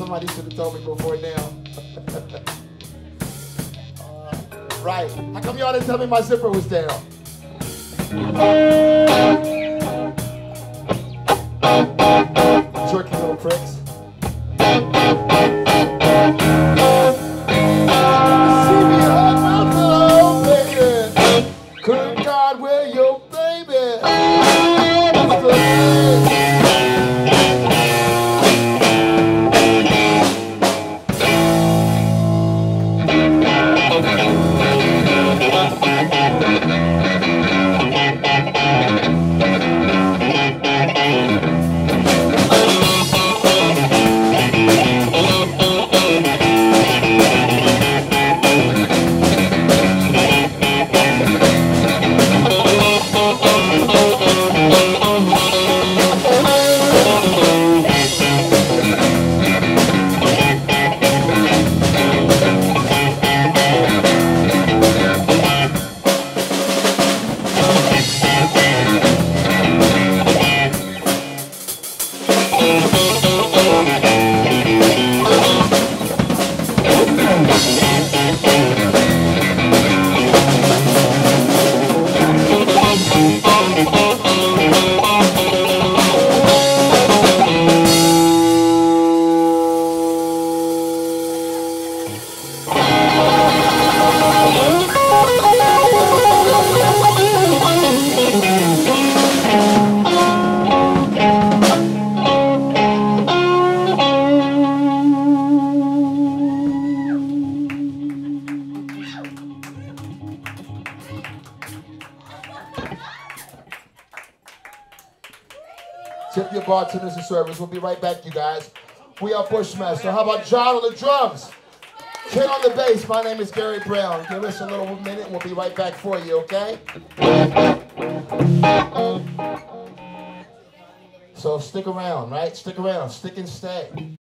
Somebody should have told me before now. Right. How come y'all didn't tell me my zipper was down? Jerky little pricks. See me hug my pillow, baby. Good God, where your baby? Tip your bartenders and servers. We'll be right back, you guys. We are Bushmaster. How about John on the drums? Ken on the bass. My name is Gary Brown. Give us a little minute and we'll be right back for you, okay? So stick around, right? Stick around. Stick and stay.